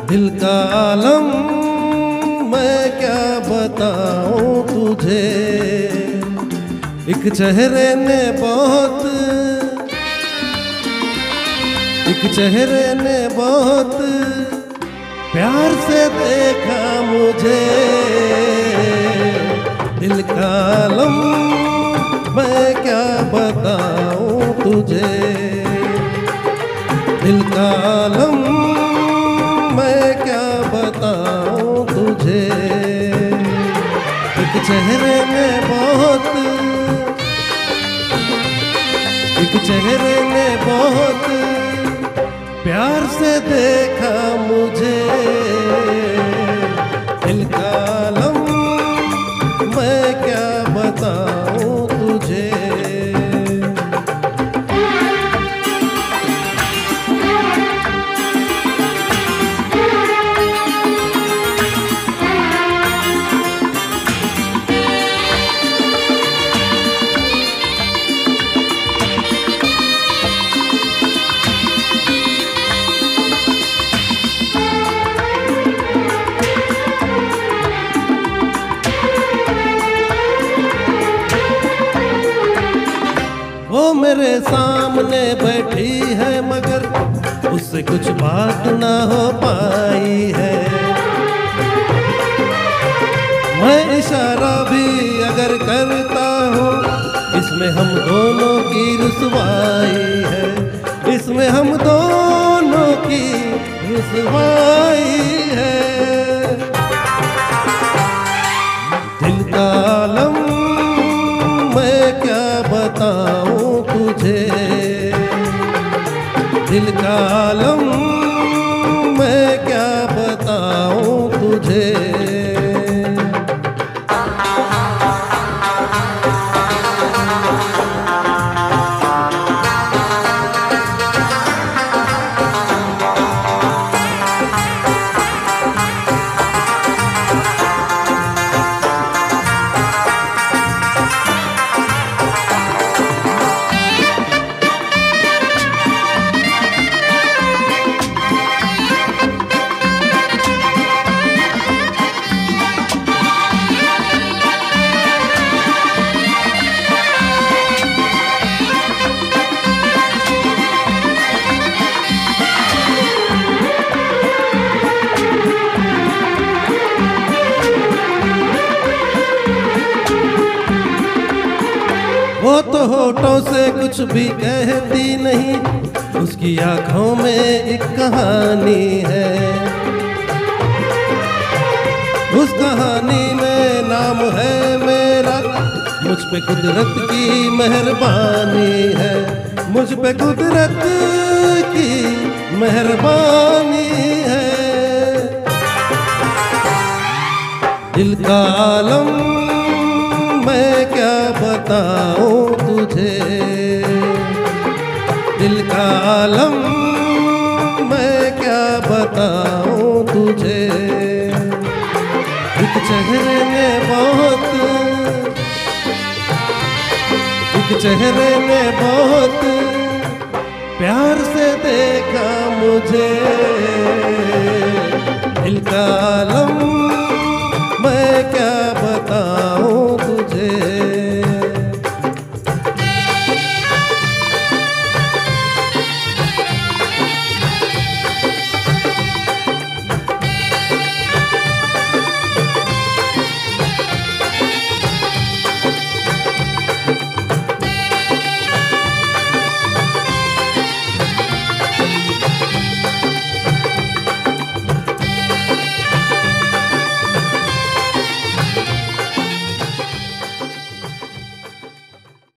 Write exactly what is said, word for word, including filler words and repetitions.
दिल का आलम मैं क्या बताऊं तुझे, एक चेहरे ने बहुत एक चेहरे ने बहुत प्यार से देखा मुझे। दिल का आलम मैं क्या बताऊं तुझे, दिल का आलम मैं क्या बताऊं तुझे। एक चेहरे ने बहुत एक चेहरे ने बहुत प्यार से देखा मुझे। दिल का आलम मैं क्या बताऊं तुझे। वो मेरे सामने बैठी है मगर उससे कुछ बात ना हो पाई है। मैं इशारा भी अगर करता हूँ इसमें हम दोनों की रुसवाई है, इसमें हम दोनों की रुसवाई है। दिल का आलम मैं क्या बताऊं तुझे, दिल का आलम मैं क्या बताऊं तुझे। वो तो होठों से कुछ भी कहती नहीं, उसकी आंखों में एक कहानी है। उस कहानी में नाम है मेरा, मुझ पे कुदरत की मेहरबानी है, मुझ पे कुदरत की मेहरबानी है। दिल का आलम मैं क्या बताऊं तुझे, दिल का आलम मैं क्या बताऊं तुझे। एक चेहरे ने बहुत एक चेहरे ने बहुत प्यार से देखा